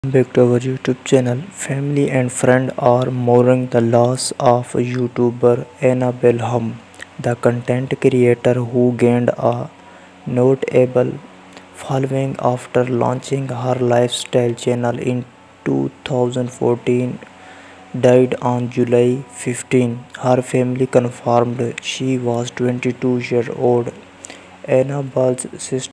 Back to our YouTube channel. Family and friends are mourning the loss of YouTuber Annabelle Ham, the content creator who gained a notable following after launching her lifestyle channel in 2014. Died on July 15. Her family confirmed she was 22-year-old Annabelle's sister.